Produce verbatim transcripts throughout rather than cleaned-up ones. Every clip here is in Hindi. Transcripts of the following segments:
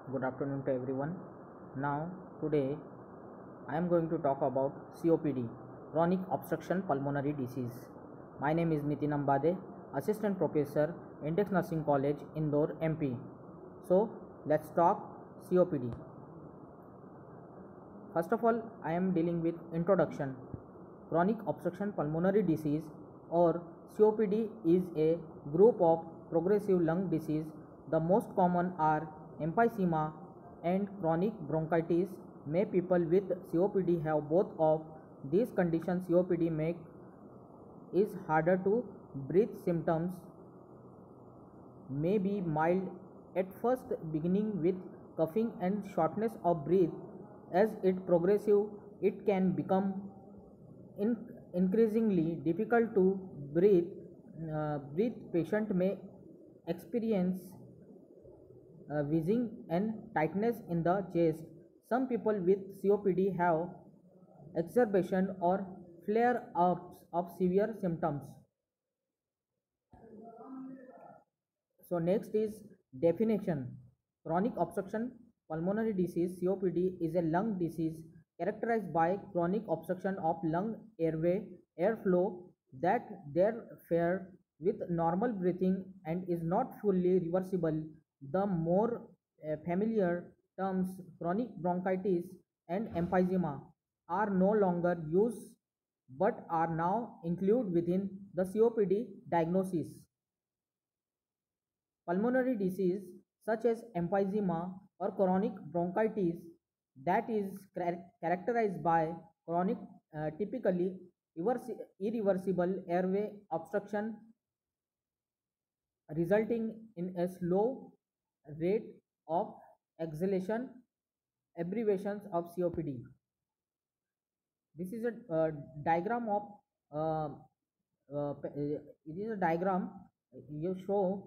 Good afternoon to everyone. Now, today I am going to talk about C O P D, chronic obstruction pulmonary disease. My name is Nitin Ambade, Assistant Professor, Index Nursing College, Indore, M P. So, let's talk C O P D. First of all, I am dealing with introduction. Chronic obstruction pulmonary disease or C O P D is a group of progressive lung disease. The most common are emphysema and chronic bronchitis. May people with C O P D have both of these conditions. C O P D make is harder to breathe. Symptoms may be mild at first, beginning with coughing and shortness of breath. As it progressive, it can become in increasingly difficult to breathe. Uh, breathe. Patient may experience uh, wheezing and tightness in the chest. Some people with C O P D have exacerbation or flare-ups of severe symptoms. So next is definition. Chronic obstruction pulmonary disease C O P D is a lung disease characterized by chronic obstruction of lung airway airflow that interfere with normal breathing and is not fully reversible. The more uh, familiar terms chronic bronchitis and emphysema are no longer used but are now included within the C O P D diagnosis. Pulmonary disease such as emphysema or chronic bronchitis that is characterized by chronic, uh, typically irreversible airway obstruction resulting in a slow rate of exhalation, abbreviations of C O P D. This is a uh, diagram of uh, uh, it is a diagram you show.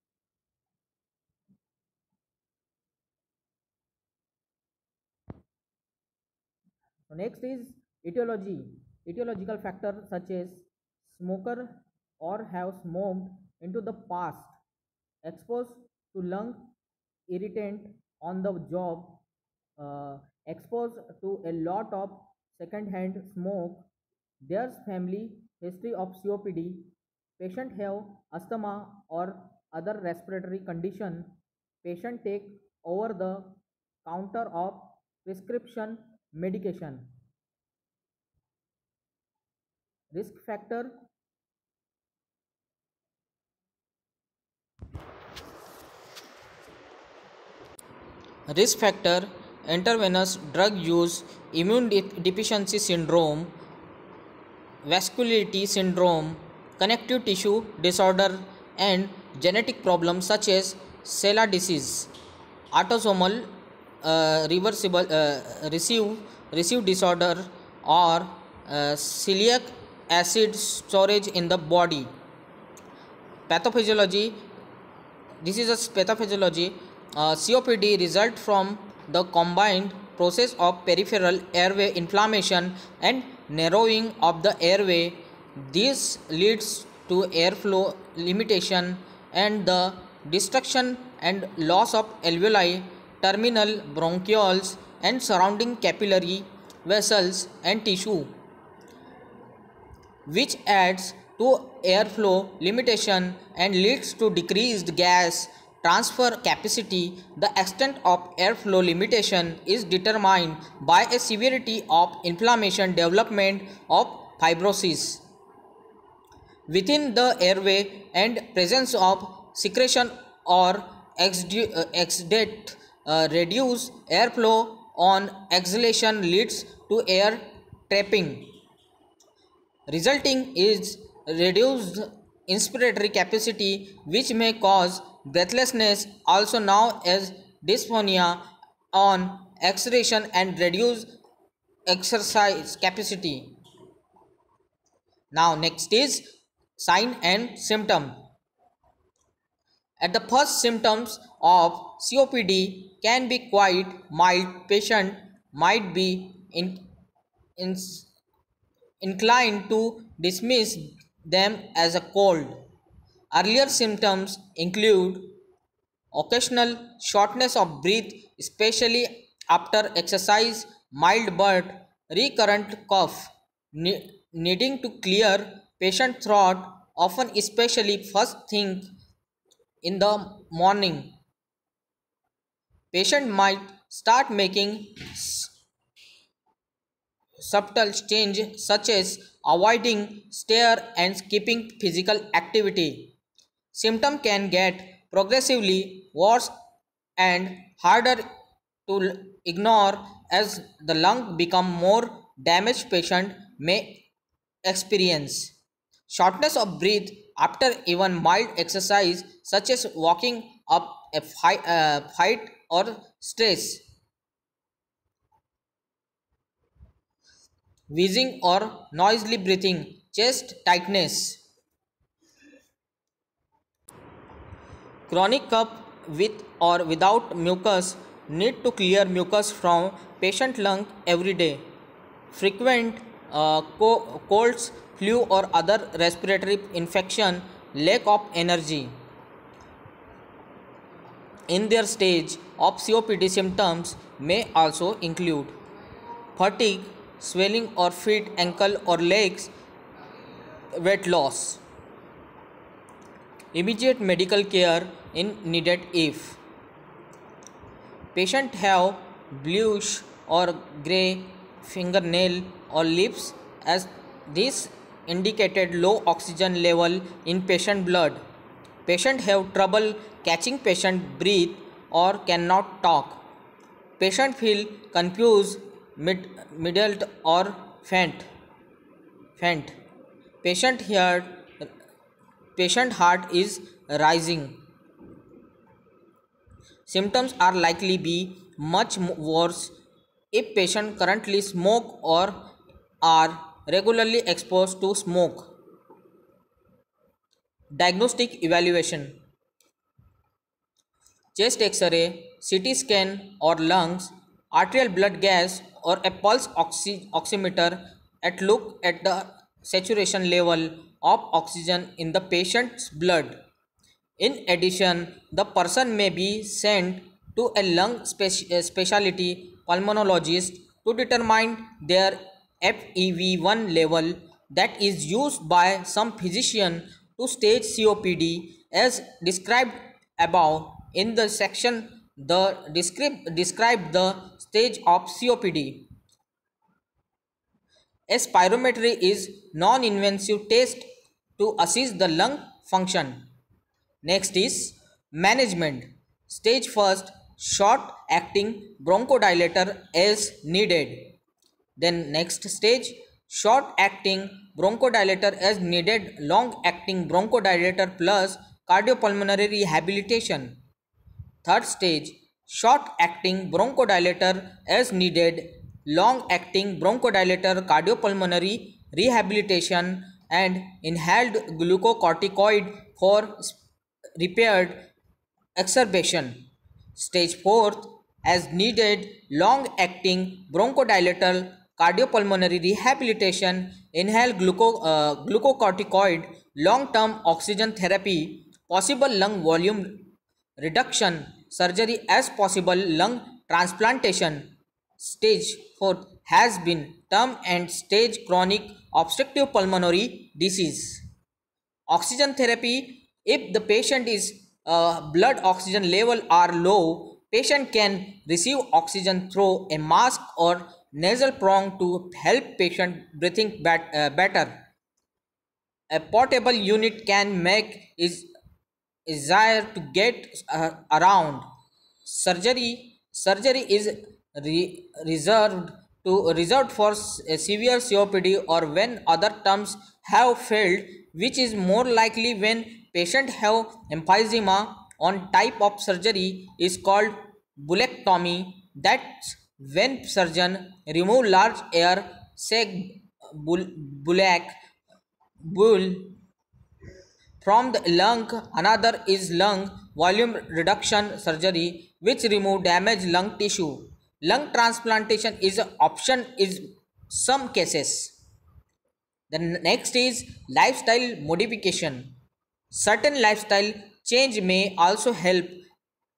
So next is etiology. Etiological factors such as smoker or have smoked into the past, exposed to lung irritant on the job, uh, exposed to a lot of second-hand smoke, there's family history of C O P D, patient have asthma or other respiratory condition, patient take over the counter of prescription medication. Risk factor. Risk factor: intravenous drug use, immune deficiency syndrome, vascularity syndrome, connective tissue disorder, and genetic problems such as SELA disease, autosomal uh, reversible uh, receive receive disorder, or uh, celiac acid storage in the body. Pathophysiology. This is a pathophysiology. Uh, C O P D result from the combined process of peripheral airway inflammation and narrowing of the airway. This leads to airflow limitation and the destruction and loss of alveoli, terminal bronchioles, and surrounding capillary vessels and tissue, which adds to airflow limitation and leads to decreased gas transfer capacity. The extent of airflow limitation is determined by a severity of inflammation, development of fibrosis within the airway, and presence of secretion or exudate. Uh, reduced airflow on exhalation leads to air trapping, resulting is reduced inspiratory capacity, which may cause breathlessness, also known as dysphonia on exhalation, and reduce exercise capacity. Now next is sign and symptom. At the first, symptoms of C O P D can be quite mild. Patient might be in, in inclined to dismiss them as a cold. Earlier symptoms include occasional shortness of breath, especially after exercise, mild but recurrent cough, ne- needing to clear patient throat, often especially first thing in the morning. Patient might start making subtle change such as avoiding stare and skipping physical activity. Symptom can get progressively worse and harder to ignore as the lung become more damaged. Patient may experience shortness of breath after even mild exercise such as walking up a fight, uh, fight or stress, wheezing or noisily breathing, chest tightness. Chronic cough with or without mucus need to clear mucus from patient lung every day. Frequent uh, co- colds, flu or other respiratory infection, lack of energy. In their stage of C O P D symptoms may also include fatigue, swelling or feet, ankle or legs, weight loss. Immediate medical care in needed if patient have bluish or gray fingernail or lips as this indicated low oxygen level in patient blood. Patient have trouble catching patient breath or cannot talk. Patient feel confused, mid, middled or faint. faint. Patient heart, patient heart is rising. Symptoms are likely be much worse if patient currently smoke or are regularly exposed to smoke. Diagnostic evaluation: chest X-ray, C T scan or lungs, arterial blood gas or a pulse oxy- oximeter at look at the saturation level of oxygen in the patient's blood. In addition, the person may be sent to a lung speci- uh, specialty pulmonologist to determine their F E V one level that is used by some physician to stage C O P D as described above in the section. The describe, describe the stage of C O P D. A spirometry is non-invasive test to assess the lung function. Next is management. Stage first, short acting bronchodilator as needed. Then next stage, short acting bronchodilator as needed, long acting bronchodilator plus cardiopulmonary rehabilitation. Third stage, short acting bronchodilator as needed, long acting bronchodilator cardiopulmonary rehabilitation, and inhaled glucocorticoid for repaired exacerbation. Stage fourth, as needed, long acting bronchodilator cardiopulmonary rehabilitation, inhaled gluco, uh, glucocorticoid, long term oxygen therapy, possible lung volume reduction, surgery as possible, lung transplantation. Stage four has been term and stage chronic obstructive pulmonary disease. Oxygen therapy: if the patient is uh, blood oxygen level are low, patient can receive oxygen through a mask or nasal prong to help patient breathing bet- uh, better. A portable unit can make is desire to get uh, around. Surgery surgery is re- reserved to reserved for s- a severe C O P D or when other terms have failed, which is more likely when patient have emphysema. On type of surgery is called bulectomy. That's when surgeon remove large air sac bull, bullock bull from the lung. Another is lung volume reduction surgery, which remove damaged lung tissue. Lung transplantation is an option in some cases. The next is lifestyle modification. Certain lifestyle change may also help.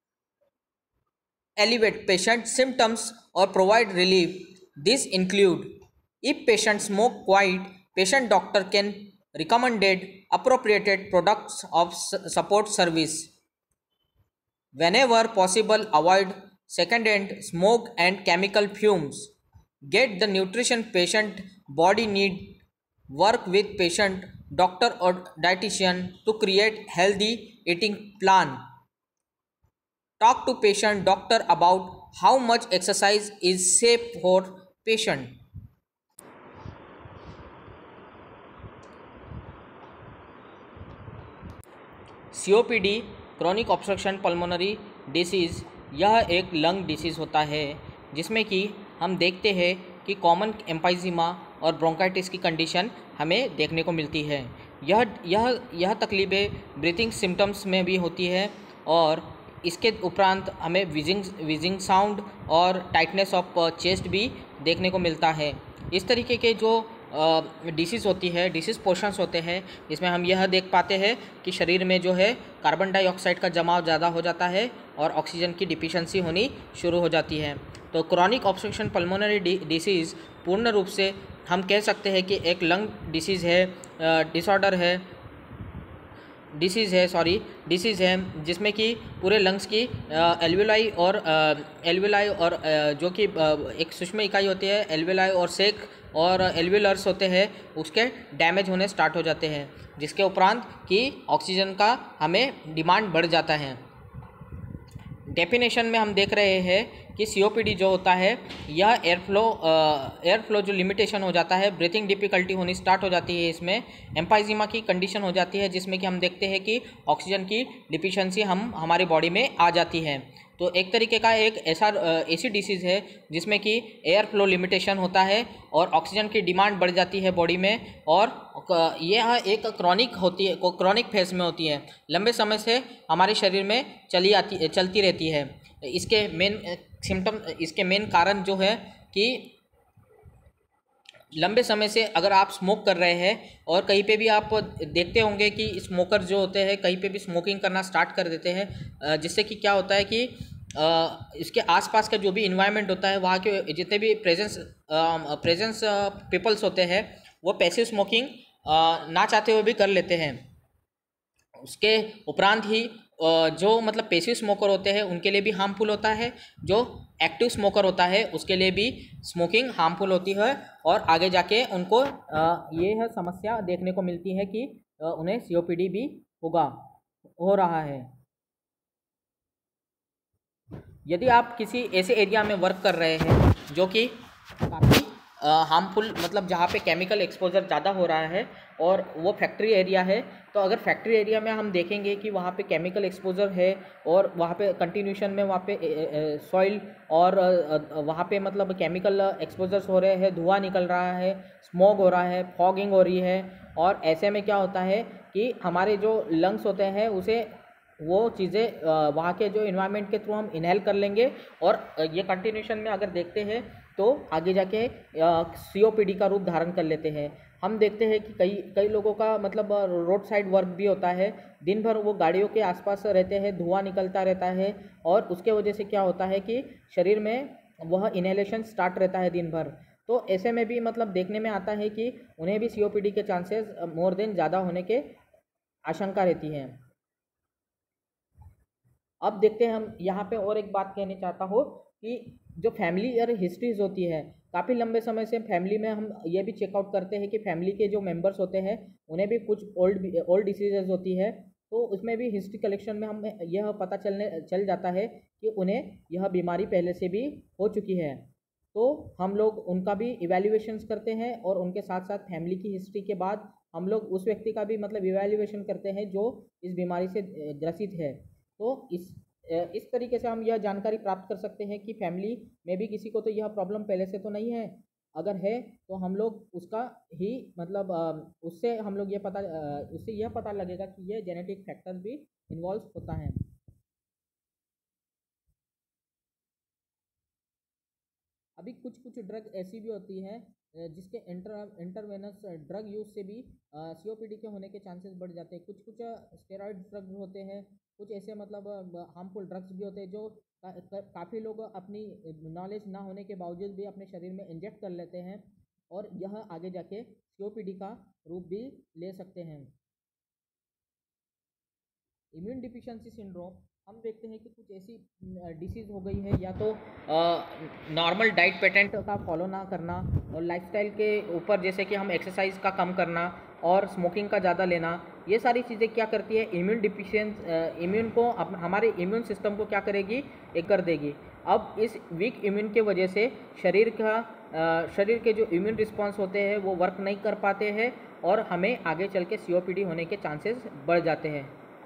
elevate patient symptoms or provide relief. These include if patient smoke quiet, patient doctor can recommended appropriated products of support service. Whenever possible, avoid secondhand smoke and chemical fumes. Get the nutrition patient body need. Work with patient doctor or dietitian to create healthy eating plan. Talk to patient doctor about how much exercise is safe for patient. C O P D chronic obstruction pulmonary disease यह एक लंग डिसीज़ होता है जिसमें कि हम देखते हैं कि कॉमन एम्फाइजीमा और ब्रोंकाइटिस की कंडीशन हमें देखने को मिलती है। यह यह यह तकलीफ़ें ब्रीथिंग सिम्टम्स में भी होती है और इसके उपरांत हमें विजिंग विजिंग साउंड और टाइटनेस ऑफ चेस्ट भी देखने को मिलता है। इस तरीके के जो डिसीज़ होती है, डिसीज़ पोर्शंस होते हैं, इसमें हम यह देख पाते हैं कि शरीर में जो है कार्बन डाइऑक्साइड का जमाव ज़्यादा हो जाता है और ऑक्सीजन की डिफिशिएंसी होनी शुरू हो जाती है। तो क्रॉनिक ऑब्स्ट्रक्शन पल्मोनरी डिसीज़ पूर्ण रूप से हम कह सकते हैं कि एक लंग डिसीज़ है, डिसऑर्डर है डिसीज़ है सॉरी डिसीज़ है जिसमें कि पूरे लंग्स की एल्वेलाई और एल्वेलाई और जो कि एक सूक्ष्म इकाई होती है एल्वेलाई और सेक और एल्वेलर्स होते हैं उसके डैमेज होने स्टार्ट हो जाते हैं, जिसके उपरांत कि ऑक्सीजन का हमें डिमांड बढ़ जाता है। डेफिनेशन में हम देख रहे हैं कि सी ओ पी डी जो होता है यह एयर फ्लो एयर फ्लो जो लिमिटेशन हो जाता है, ब्रीथिंग डिफ़िकल्टी होनी स्टार्ट हो जाती है, इसमें एम्फाइजीमा की कंडीशन हो जाती है जिसमें कि हम देखते हैं कि ऑक्सीजन की डिफिशिएंसी हम हमारी बॉडी में आ जाती है। तो एक तरीके का एक ऐसा ऐसी डिसीज़ है जिसमें कि एयर फ्लो लिमिटेशन होता है और ऑक्सीजन की डिमांड बढ़ जाती है बॉडी में और यह एक क्रॉनिक होती है क्रॉनिक फेज में होती है, लंबे समय से हमारे शरीर में चली आती चलती रहती है। इसके मेन सिम्टम इसके मेन कारण जो है कि लंबे समय से अगर आप स्मोक कर रहे हैं और कहीं पे भी आप देखते होंगे कि स्मोकर जो होते हैं कहीं पे भी स्मोकिंग करना स्टार्ट कर देते हैं, जिससे कि क्या होता है कि इसके आसपास का जो भी इन्वायरमेंट होता है वहाँ के जितने भी प्रेजेंस प्रेजेंस पीपल्स होते हैं वो पैसिव स्मोकिंग ना चाहते हुए भी कर लेते हैं। उसके उपरांत ही जो मतलब पैसिव स्मोकर होते हैं उनके लिए भी हार्मफुल होता है, जो एक्टिव स्मोकर होता है उसके लिए भी स्मोकिंग हार्मफुल होती है और आगे जाके उनको ये है समस्या देखने को मिलती है कि उन्हें सी ओ पी डी भी होगा हो रहा है। यदि आप किसी ऐसे एरिया में वर्क कर रहे हैं जो कि काफ़ी हार्मफुल मतलब जहाँ पे केमिकल एक्सपोजर ज़्यादा हो रहा है और वो फैक्ट्री एरिया है, तो अगर फैक्ट्री एरिया में हम देखेंगे कि वहाँ पे केमिकल एक्सपोजर है और वहाँ पे कंटिन्यूशन में वहाँ पे सॉइल और वहाँ पे मतलब केमिकल एक्सपोजर्स हो रहे हैं, धुआं निकल रहा है, स्मोक हो रहा है, फॉगिंग हो रही है और ऐसे में क्या होता है कि हमारे जो लंग्स होते हैं उसे वो चीज़ें वहाँ के जो इन्वायरमेंट के थ्रू हम इनहेल कर लेंगे और ये कंटिन्यूशन में अगर देखते हैं तो आगे जाके सी ओ पी डी का रूप धारण कर लेते हैं। हम देखते हैं कि कई कई लोगों का मतलब रोड साइड वर्क भी होता है, दिन भर वो गाड़ियों के आसपास रहते हैं, धुआं निकलता रहता है और उसके वजह से क्या होता है कि शरीर में वह इनहेलेशन स्टार्ट रहता है दिन भर। तो ऐसे में भी मतलब देखने में आता है कि उन्हें भी सी ओ पी डी के चांसेस मोर देन ज़्यादा होने के आशंका रहती है। अब देखते हैं हम यहाँ पे और एक बात कहना चाहता हूँ कि जो फैमिली और हिस्ट्रीज होती है, काफ़ी लंबे समय से फैमिली में हम ये भी चेकआउट करते हैं कि फैमिली के जो मेंबर्स होते हैं उन्हें भी कुछ ओल्ड ओल्ड डिसीजेज होती है, तो उसमें भी हिस्ट्री कलेक्शन में हमें यह पता चलने चल जाता है कि उन्हें यह बीमारी पहले से भी हो चुकी है। तो हम लोग उनका भी इवैल्यूएशंस करते हैं और उनके साथ साथ फैमिली की हिस्ट्री के बाद हम लोग उस व्यक्ति का भी मतलब इवैल्यूएशन करते हैं जो इस बीमारी से ग्रसित है। तो इस इस तरीके से हम यह जानकारी प्राप्त कर सकते हैं कि फैमिली में भी किसी को तो यह प्रॉब्लम पहले से तो नहीं है, अगर है तो हम लोग उसका ही मतलब उससे हम लोग ये पता उससे यह पता लगेगा कि यह जेनेटिक फैक्टर्स भी इन्वॉल्व होता है। अभी कुछ कुछ ड्रग ऐसी भी होती है जिसके इंटर इंटरवेनस ड्रग यूज से भी सी ओ पी डी के होने के चांसेस बढ़ जाते हैं। कुछ कुछ स्टेरॉइड ड्रग होते हैं, कुछ ऐसे मतलब हार्मफुल ड्रग्स भी होते हैं जो का, का, काफ़ी लोग अपनी नॉलेज ना होने के बावजूद भी अपने शरीर में इंजेक्ट कर लेते हैं और यह आगे जाके सीओपीडी का रूप भी ले सकते हैं। इम्यून डिफिशियंसी सिंड्रोम हम देखते हैं कि कुछ ऐसी डिसीज़ हो गई है, या तो नॉर्मल डाइट पैटर्न का फॉलो ना करना और लाइफस्टाइल के ऊपर, जैसे कि हम एक्सरसाइज का कम करना और स्मोकिंग का ज़्यादा लेना, ये सारी चीज़ें क्या करती है, इम्यून डिफिशियंस इम्यून को अप, हमारे इम्यून सिस्टम को क्या करेगी, एक कर देगी। अब इस वीक इम्यून के वजह से शरीर का आ, शरीर के जो इम्यून रिस्पॉन्स होते हैं वो वर्क नहीं कर पाते हैं और हमें आगे चल के सीओपीडी होने के चांसेस बढ़ जाते हैं।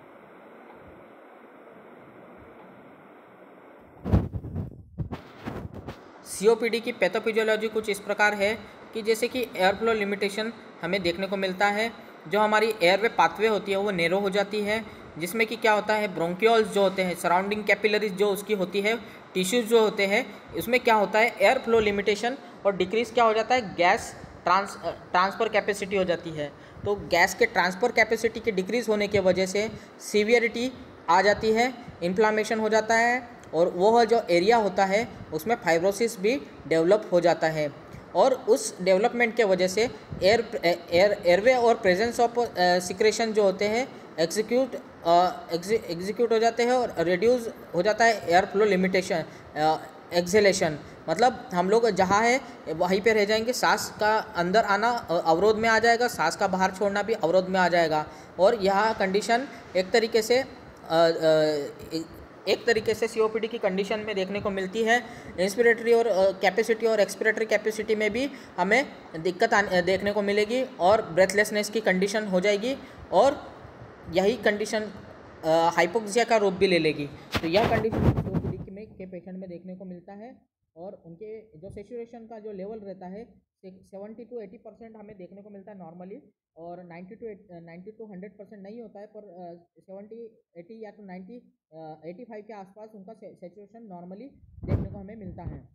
सीओपीडी की पैथोफिजियोलॉजी कुछ इस प्रकार है कि जैसे कि एयर फ्लो लिमिटेशन हमें देखने को मिलता है, जो हमारी एयरवे पाथवे होती है वो नैरो हो जाती है, जिसमें कि क्या होता है, ब्रोंकियोल्स जो होते हैं, सराउंडिंग कैपिलरीज जो उसकी होती है, टिश्यूज जो होते हैं, उसमें क्या होता है, एयर फ्लो लिमिटेशन और डिक्रीज क्या हो जाता है, गैस ट्रांस ट्रांसफ़र कैपेसिटी हो जाती है। तो गैस के ट्रांसफ़र कैपेसिटी के डिक्रीज़ होने की वजह से सीवियरिटी आ जाती है, इन्फ्लामेशन हो जाता है और वह जो एरिया होता है उसमें फाइब्रोसिस भी डेवलप हो जाता है और उस डेवलपमेंट के वजह से एयर एयर एयरवे और प्रेजेंस ऑफ सिक्रेशन जो होते हैं एग्जीक्यूट एग्जीक्यूट हो जाते हैं और रिड्यूस हो जाता है एयर फ्लो लिमिटेशन एक्सेलेशन। मतलब हम लोग जहाँ है वहीं पे रह जाएंगे, सांस का अंदर आना अवरोध में आ जाएगा, सांस का बाहर छोड़ना भी अवरोध में आ जाएगा और यह कंडीशन एक तरीके से आ, आ, एक तरीके से सीओपीडी की कंडीशन में देखने को मिलती है। इंस्पिरेटरी और कैपेसिटी और एक्सपिरेटरी कैपेसिटी में भी हमें दिक्कत आने देखने को मिलेगी और ब्रेथलेसनेस की कंडीशन हो जाएगी और यही कंडीशन हाइपोक्सिया का रूप भी ले लेगी। तो यह कंडीशन सीओपीडी में के पेशेंट में देखने को मिलता है और उनके जो सेचुरेशन का जो लेवल रहता है सेवेंटी टू एटी परसेंट हमें देखने को मिलता है नॉर्मली और ninety two ninety two hundred percent नहीं होता है, पर सेवेंटी एटी या तो नाइन्टी एटी फाइव के आसपास उनका सेचुरेशन नॉर्मली देखने को हमें मिलता है।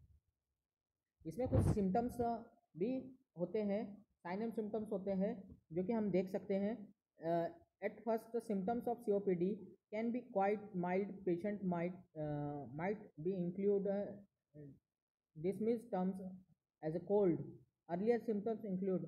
इसमें कुछ सिम्टम्स भी होते हैं, साइन एंड सिम्टम्स होते हैं जो कि हम देख सकते हैं। At first symptoms of COPD can be quite mild, patient might might be include dismissed terms as a cold. Earlier symptoms include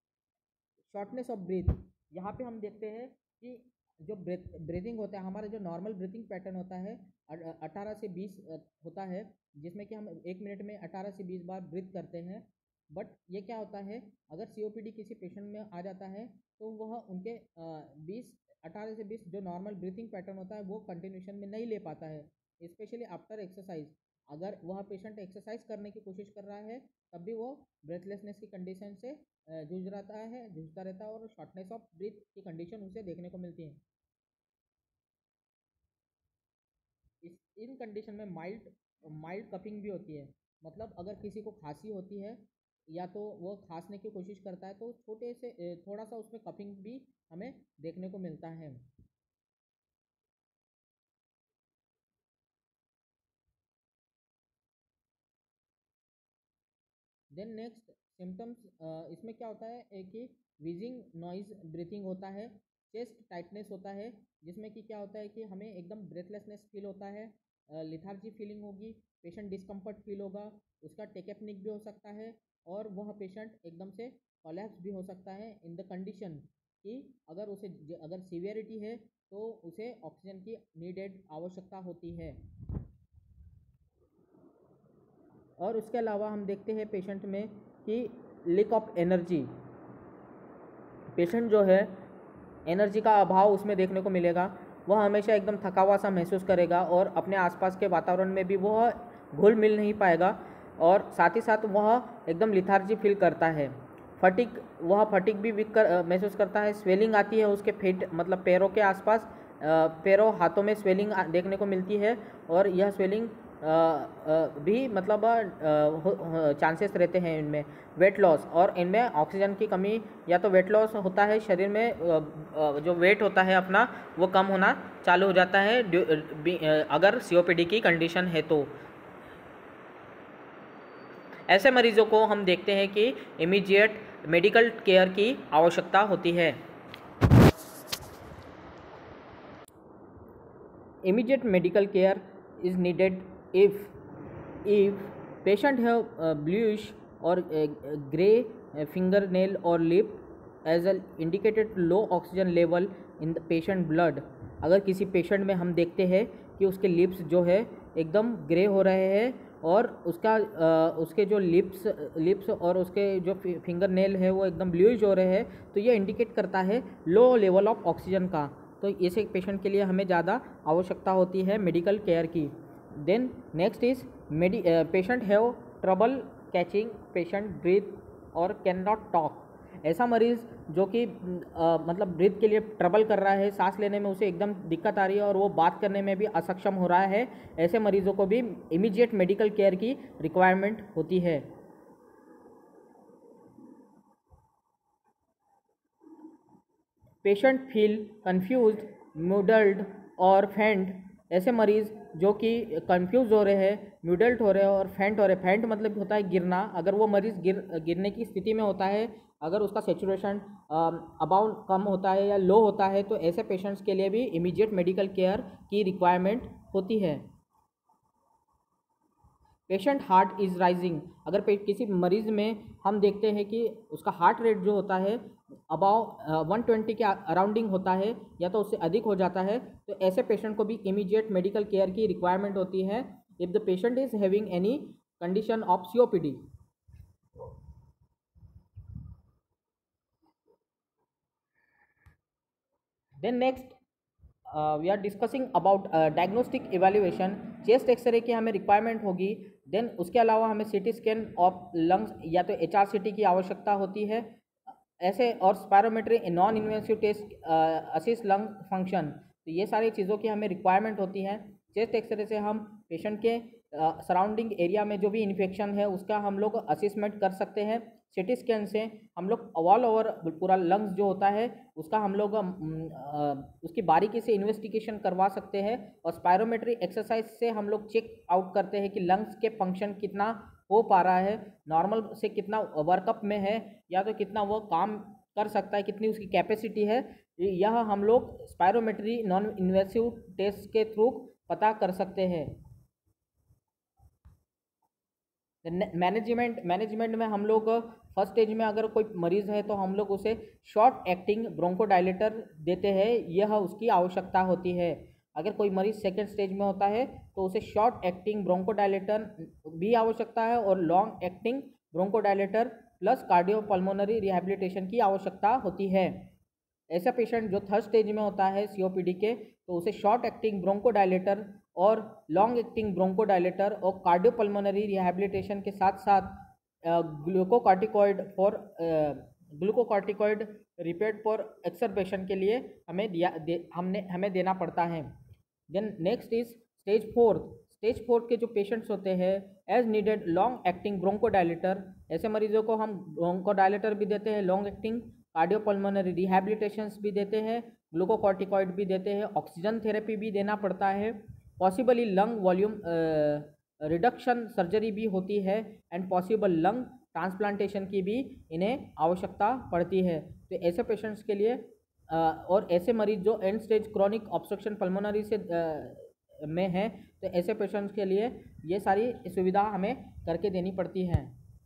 shortness of breath। यहाँ पे हम देखते हैं कि जो ब्रेथ ब्रीथिंग होता है, हमारा जो नॉर्मल ब्रीथिंग पैटर्न होता है अठारह से बीस होता है, जिसमें कि हम एक मिनट में अठारह से बीस बार ब्रीथ करते हैं। बट ये क्या होता है, अगर सीओपीडी किसी पेशेंट में आ जाता है तो वह उनके बीस अठारह से बीस जो नॉर्मल ब्रीथिंग पैटर्न होता है वो कंटिन्यूशन में नहीं ले पाता है, स्पेशली आफ्टर एक्सरसाइज। अगर वह पेशेंट एक्सरसाइज करने की कोशिश कर रहा है तब भी वो ब्रेथलेसनेस की कंडीशन से जूझ रहा है जूझता रहता है और शॉर्टनेस ऑफ ब्रीथ की कंडीशन उसे देखने को मिलती है। इस इन कंडीशन में माइल्ड माइल्ड कफिंग भी होती है, मतलब अगर किसी को खांसी होती है या तो वो खांसने की कोशिश करता है तो छोटे से थोड़ा सा उसमें कफिंग भी हमें देखने को मिलता है। देन नेक्स्ट सिम्टम्स, इसमें क्या होता है कि विजिंग नॉइज ब्रीथिंग होता है, चेस्ट टाइटनेस होता है, जिसमें कि क्या होता है कि हमें एकदम ब्रेथलेसनेस फील होता है, लिथार्जी फीलिंग होगी, पेशेंट डिस्कम्फर्ट फील होगा, उसका टेकेपनिक भी हो सकता है और वह पेशेंट एकदम से कोलैप्स भी हो सकता है इन द कंडीशन कि अगर उसे अगर सीवियरिटी है तो उसे ऑक्सीजन की नीडेड आवश्यकता होती है। और उसके अलावा हम देखते हैं पेशेंट में कि लैक ऑफ एनर्जी, पेशेंट जो है एनर्जी का अभाव उसमें देखने को मिलेगा, वह हमेशा एकदम थका हुआ सा महसूस करेगा और अपने आसपास के वातावरण में भी वह घुल मिल नहीं पाएगा और साथ ही साथ वह एकदम लिथार्जी फील करता है। फटिक वह फटिक भी वीक कर महसूस करता है, स्वेलिंग आती है उसके फेट मतलब पैरों के आसपास, पैरों हाथों में स्वेलिंग देखने को मिलती है और यह स्वेलिंग आ, आ, भी मतलब चांसेस रहते हैं इनमें। वेट लॉस, और इनमें ऑक्सीजन की कमी या तो वेट लॉस होता है, शरीर में आ, आ, जो वेट होता है अपना वो कम होना चालू हो जाता है अगर सीओपीडी की कंडीशन है तो। ऐसे मरीजों को हम देखते हैं कि इमीडिएट मेडिकल केयर की आवश्यकता होती है। Immediate medical care is needed if if patient have uh, bluish or uh, gray uh, fingernail or lip as a indicated low oxygen level in the patient blood, अगर किसी पेशेंट में हम देखते हैं कि उसके लिप्स जो है एकदम ग्रे हो रहे हैं और उसका आ, उसके जो लिप्स लिप्स और उसके जो फिंगर नेल है वो एकदम ब्लूइश हो रहे हैं, तो ये इंडिकेट करता है लो लेवल ऑफ ऑक्सीजन का। तो ऐसे पेशेंट के लिए हमें ज़्यादा आवश्यकता होती है मेडिकल केयर की। देन नेक्स्ट इज मेडि patient have trouble catching patient breath और कैन नॉट टॉक। ऐसा मरीज़ जो कि मतलब ब्रीथ के लिए ट्रबल कर रहा है, सांस लेने में उसे एकदम दिक्कत आ रही है और वो बात करने में भी असक्षम हो रहा है, ऐसे मरीजों को भी इमीडिएट मेडिकल केयर की रिक्वायरमेंट होती है। पेशेंट फील कंफ्यूज्ड, म्यूडल्ड और फेंट। ऐसे मरीज़ जो कि कंफ्यूज हो रहे हैं, म्यूडल्ट हो रहे हैं और फेंट हो रहे हैं। फेंट मतलब होता है गिरना। अगर वो मरीज़ गिर गिरने की स्थिति में होता है, अगर उसका सेचुरेशन अबाउट कम होता है या लो होता है, तो ऐसे पेशेंट्स के लिए भी इमीडिएट मेडिकल केयर की रिक्वायरमेंट होती है। Patient heart is rising. अगर किसी मरीज़ में हम देखते हैं कि उसका हार्ट रेट जो होता है अबाउ वन ट्वेंटी के अराउंडिंग होता है या तो उससे अधिक हो जाता है, तो ऐसे पेशेंट को भी इमीडिएट मेडिकल केयर की रिक्वायरमेंट होती है if the patient is having any condition of C O P D. Then next we are discussing about diagnostic evaluation. Chest x-ray की हमें रिक्वायरमेंट होगी। देन उसके अलावा हमें सीटी स्कैन ऑफ लंग्स या तो एच आर सी टी की आवश्यकता होती है ऐसे, और spirometry non invasive test assist lung function. तो ये सारी चीज़ों की हमें रिक्वायरमेंट होती है। चेस्ट एक्सरे से हम पेशेंट के सराउंडिंग uh, एरिया में जो भी इन्फेक्शन है उसका हम लोग असेसमेंट कर सकते हैं। सिटी स्कैन से हम लोग ऑल ओवर पूरा लंग्स जो होता है उसका हम लोग उसकी बारीकी से इन्वेस्टिगेशन करवा सकते हैं। और स्पायरोमेट्री एक्सरसाइज से हम लोग चेक आउट करते हैं कि लंग्स के फंक्शन कितना हो पा रहा है, नॉर्मल से कितना वर्कअप में है या तो कितना वो काम कर सकता है, कितनी उसकी कैपेसिटी है। यह हम लोग स्पायरोमेट्री नॉन इन्वेसिव टेस्ट के थ्रू पता कर सकते हैं। मैनेजमेंट मैनेजमेंट में हम लोग फर्स्ट स्टेज में अगर कोई मरीज़ है तो हम लोग उसे शॉर्ट एक्टिंग ब्रोंकोडायलेटर देते हैं, यह उसकी आवश्यकता होती है। अगर कोई मरीज़ सेकेंड स्टेज में होता है तो उसे शॉर्ट एक्टिंग ब्रोंकोडायलेटर भी आवश्यकता है और long acting bronchodilator plus cardiopulmonary rehabilitation की आवश्यकता होती है। ऐसा पेशेंट जो थर्ड स्टेज में होता है सी ओ पी डी के, तो उसे शॉर्ट एक्टिंग ब्रोंकोडायलेटर और लॉन्ग एक्टिंग ब्रोंकोडायलेटर और कार्डियोपल्मोनरी रिहैबिलिटेशन के साथ साथ glucocorticoid for glucocorticoid rapid for exacerbation के लिए हमें दिया दे, हमने हमें देना पड़ता है। Then next is stage fourth. Stage fourth के जो पेशेंट्स होते हैं as needed long acting bronchodilator. ऐसे मरीजों को हम ब्रोंकोडायलेटर भी देते हैं, लॉन्ग एक्टिंग कार्डियोपल्मोनरी रिहैबिलिटेशंस भी देते हैं, ग्लूकोकॉर्टिकॉइड भी देते हैं, ऑक्सीजन थेरेपी भी देना पड़ता है, possibly lung volume reduction surgery भी होती है एंड पॉसिबल लंग ट्रांसप्लांटेशन की भी इन्हें आवश्यकता पड़ती है। तो ऐसे पेशेंट्स के लिए uh, और ऐसे मरीज जो end stage chronic obstruction pulmonary से uh, में है, तो ऐसे पेशेंट्स के लिए ये सारी सुविधा हमें करके देनी पड़ती हैं।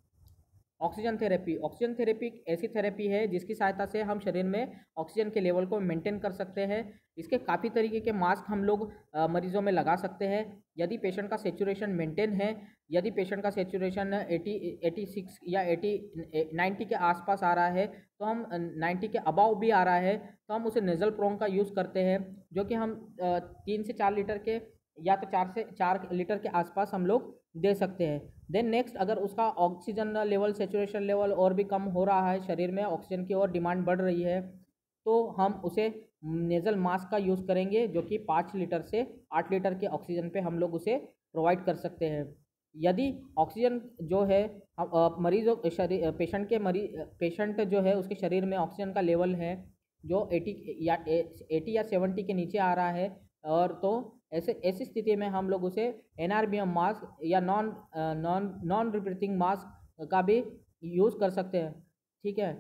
Oxygen therapy. ऑक्सीजन थेरेपी एक ऐसी थेरेपी है जिसकी सहायता से हम शरीर में ऑक्सीजन के लेवल को मेंटेन कर सकते हैं। इसके काफ़ी तरीके के मास्क हम लोग मरीजों में लगा सकते हैं। यदि पेशेंट का सेचुरेशन मेंटेन है, यदि पेशेंट का सेचुरेशन एटी एटी सिक्स या एटी नाइन्टी के आसपास आ रहा है, तो हम नाइन्टी के अबाव भी आ रहा है, तो हम उसे नेजल प्रोंग का यूज़ करते हैं, जो कि हम तीन से चार लीटर के या तो चार से चार लीटर के आसपास हम लोग दे सकते हैं। देन नेक्स्ट, अगर उसका ऑक्सीजन लेवल सेचुरेशन लेवल और भी कम हो रहा है, शरीर में ऑक्सीजन की और डिमांड बढ़ रही है, तो हम उसे नेज़ल मास्क का यूज़ करेंगे, जो कि पाँच लीटर से आठ लीटर के ऑक्सीजन पे हम लोग उसे प्रोवाइड कर सकते हैं। यदि ऑक्सीजन जो है मरीजों शरीर पेशेंट के मरीज पेशेंट जो है उसके शरीर में ऑक्सीजन का लेवल है जो एटी या एटी या सेवेंटी के नीचे आ रहा है, और तो ऐसे ऐसी स्थिति में हम लोग उसे N R B M mask या non non non rebreathing mask का भी यूज़ कर सकते हैं। ठीक है,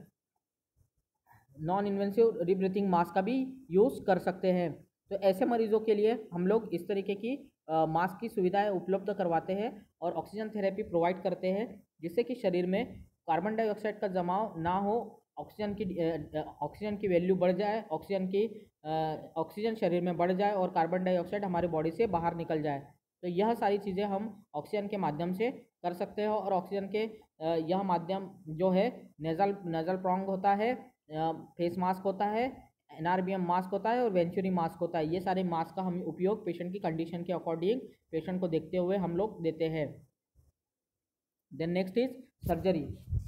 नॉन इन्वेसिव रिब्रीथिंग मास्क का भी यूज़ कर सकते हैं। तो ऐसे मरीजों के लिए हम लोग इस तरीके की मास्क की सुविधाएं उपलब्ध करवाते हैं और ऑक्सीजन थेरेपी प्रोवाइड करते हैं, जिससे कि शरीर में कार्बन डाइऑक्साइड का जमाव ना हो, ऑक्सीजन की ऑक्सीजन की वैल्यू बढ़ जाए, ऑक्सीजन की ऑक्सीजन शरीर में बढ़ जाए और कार्बन डाइऑक्साइड हमारी बॉडी से बाहर निकल जाए। तो यह सारी चीज़ें हम ऑक्सीजन के माध्यम से कर सकते हैं और ऑक्सीजन के यह माध्यम जो है नेज़ल नेज़ल प्रोंग होता है, फेस मास्क होता है, N R B M mask होता है और वेंचुरी मास्क होता है। ये सारे मास्क का हम उपयोग पेशेंट की कंडीशन के अकॉर्डिंग पेशेंट को देखते हुए हम लोग देते हैं। Then next is surgery.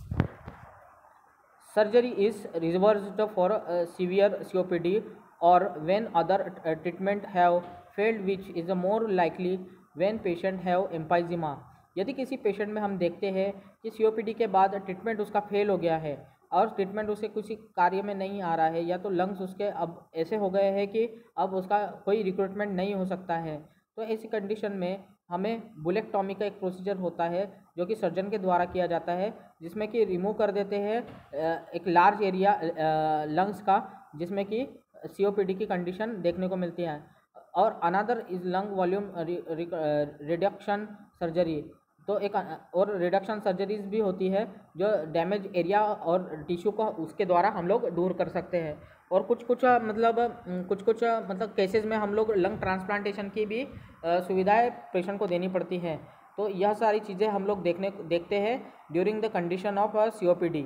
Surgery is reserved for severe C O P D और when other treatment have failed, which is a more likely when patient have emphysema. यदि किसी पेशेंट में हम देखते हैं कि सी ओ पी डी के बाद ट्रीटमेंट उसका फेल हो गया है और ट्रीटमेंट उसे किसी कार्य में नहीं आ रहा है, या तो लंग्स उसके अब ऐसे हो गए हैं कि अब उसका कोई रिक्रूटमेंट नहीं हो सकता है, तो ऐसी कंडीशन में हमें बुलेक्टॉमी का एक प्रोसीजर होता है जो कि सर्जन के द्वारा किया जाता है, जिसमें कि रिमूव कर देते हैं एक लार्ज एरिया लंग्स का, जिसमें कि सी ओ पी डी की कंडीशन देखने को मिलती है। और another is lung volume reduction surgery. तो एक और रिडक्शन सर्जरीज भी होती है जो डैमेज एरिया और टिश्यू को उसके द्वारा हम लोग दूर कर सकते हैं। और कुछ कुछ मतलब कुछ कुछ मतलब केसेस में हम लोग लंग ट्रांसप्लांटेशन की भी सुविधाएं पेशेंट को देनी पड़ती हैं। तो यह सारी चीज़ें हम लोग देखने देखते हैं during the condition of C O P D.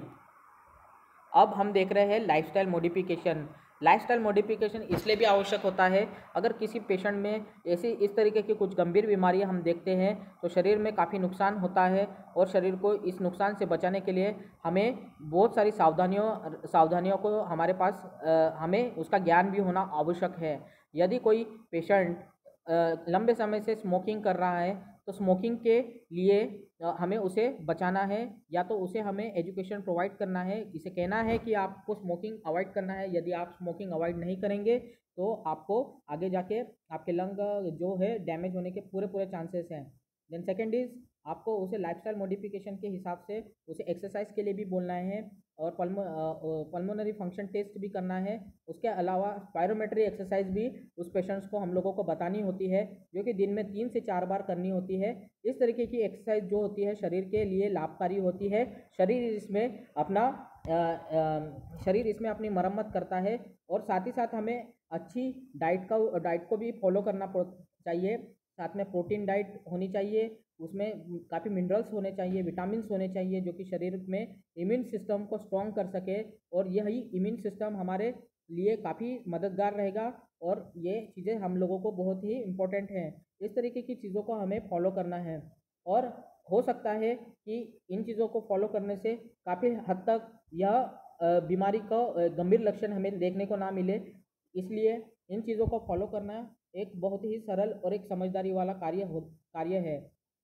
अब हम देख रहे हैं लाइफस्टाइल मॉडिफिकेशन। लाइफस्टाइल मॉडिफिकेशन इसलिए भी आवश्यक होता है अगर किसी पेशेंट में ऐसी इस तरीके की कुछ गंभीर बीमारियां हम देखते हैं तो शरीर में काफ़ी नुकसान होता है, और शरीर को इस नुकसान से बचाने के लिए हमें बहुत सारी सावधानियों सावधानियों को हमारे पास आ, हमें उसका ज्ञान भी होना आवश्यक है। यदि कोई पेशेंट लंबे समय से स्मोकिंग कर रहा है तो स्मोकिंग के लिए हमें उसे बचाना है, या तो उसे हमें एजुकेशन प्रोवाइड करना है, इसे कहना है कि आपको स्मोकिंग अवॉइड करना है। यदि आप स्मोकिंग अवॉइड नहीं करेंगे तो आपको आगे जाके आपके लंग जो है डैमेज होने के पूरे पूरे चांसेस हैं। देन सेकेंड इज आपको उसे लाइफस्टाइल मॉडिफिकेशन के हिसाब से उसे एक्सरसाइज के लिए भी बोलना है और पल्मो पल्मोनरी फंक्शन टेस्ट भी करना है। उसके अलावा स्पायरोमेट्री एक्सरसाइज भी उस पेशेंट्स को हम लोगों को बतानी होती है, जो कि दिन में तीन से चार बार करनी होती है। इस तरीके की एक्सरसाइज जो होती है शरीर के लिए लाभकारी होती है। शरीर इसमें अपना आ, आ, शरीर इसमें अपनी मरम्मत करता है, और साथ ही साथ हमें अच्छी डाइट का डाइट को भी फॉलो करना चाहिए। साथ में प्रोटीन डाइट होनी चाहिए, उसमें काफ़ी मिनरल्स होने चाहिए, विटामिन्स होने चाहिए, जो कि शरीर में इम्यून सिस्टम को स्ट्रॉन्ग कर सके, और यही इम्यून सिस्टम हमारे लिए काफ़ी मददगार रहेगा। और ये चीज़ें हम लोगों को बहुत ही इम्पोर्टेंट हैं। इस तरीके की चीज़ों को हमें फॉलो करना है, और हो सकता है कि इन चीज़ों को फॉलो करने से काफ़ी हद तक यह बीमारी का गंभीर लक्षण हमें देखने को ना मिले। इसलिए इन चीज़ों को फॉलो करना एक बहुत ही सरल और एक समझदारी वाला कार्य हो कार्य है।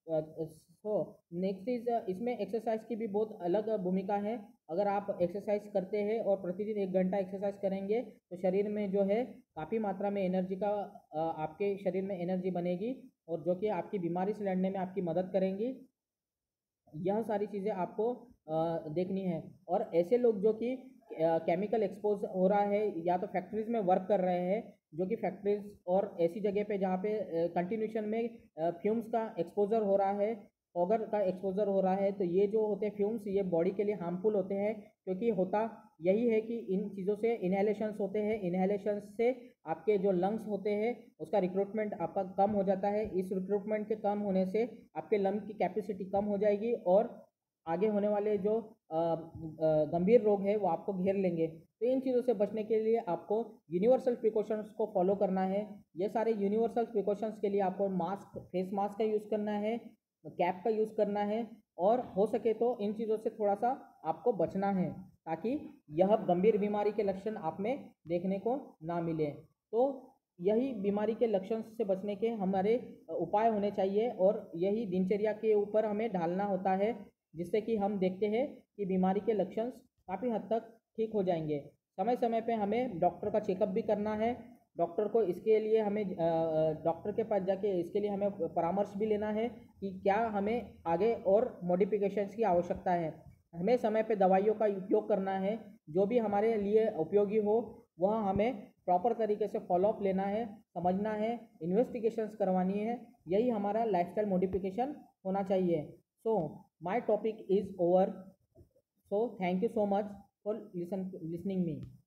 सो नेक्स्ट इज इसमें एक्सरसाइज की भी बहुत अलग भूमिका है। अगर आप एक्सरसाइज करते हैं और प्रतिदिन एक घंटा एक्सरसाइज करेंगे तो शरीर में जो है काफ़ी मात्रा में एनर्जी का आपके शरीर में एनर्जी बनेगी, और जो कि आपकी बीमारी से लड़ने में आपकी मदद करेंगी। यह सारी चीज़ें आपको देखनी है। और ऐसे लोग जो कि केमिकल एक्सपोज हो रहा है या तो फैक्ट्रीज में वर्क कर रहे हैं, जो कि फैक्ट्रीज और ऐसी जगह पे जहाँ पे कंटिन्यूशन में फ्यूम्स का एक्सपोजर हो रहा है, फॉगर का एक्सपोजर हो रहा है, तो ये जो होते हैं फ्यूम्स ये बॉडी के लिए हार्मफुल होते हैं। क्योंकि होता यही है कि इन चीज़ों से इनहेलेशंस होते हैं, इनहेलेशंस से आपके जो लंग्स होते हैं उसका रिक्रूटमेंट आपका कम हो जाता है। इस रिक्रूटमेंट के कम होने से आपके लंग की कैपेसिटी कम हो जाएगी, और आगे होने वाले जो गंभीर रोग है वो आपको घेर लेंगे। तो इन चीज़ों से बचने के लिए आपको यूनिवर्सल प्रिकॉशंस को फॉलो करना है। ये सारे यूनिवर्सल प्रिकॉशंस के लिए आपको मास्क, फेस मास्क का यूज़ करना है, कैप का यूज़ करना है, और हो सके तो इन चीज़ों से थोड़ा सा आपको बचना है, ताकि यह गंभीर बीमारी के लक्षण आप में देखने को ना मिले। तो यही बीमारी के लक्षण से बचने के हमारे उपाय होने चाहिए, और यही दिनचर्या के ऊपर हमें ढालना होता है, जिससे कि हम देखते हैं कि बीमारी के लक्षण काफ़ी हद तक ठीक हो जाएंगे। समय समय पे हमें डॉक्टर का चेकअप भी करना है। डॉक्टर को इसके लिए हमें डॉक्टर के पास जाके इसके लिए हमें परामर्श भी लेना है कि क्या हमें आगे और मॉडिफिकेशंस की आवश्यकता है। हमें समय पे दवाइयों का उपयोग करना है, जो भी हमारे लिए उपयोगी हो वह हमें प्रॉपर तरीके से फॉलोअप लेना है, समझना है, इन्वेस्टिगेशंस करवानी है, यही हमारा लाइफस्टाइल मॉडिफिकेशन होना चाहिए। So my topic is over. So thank you so much for listen listening me.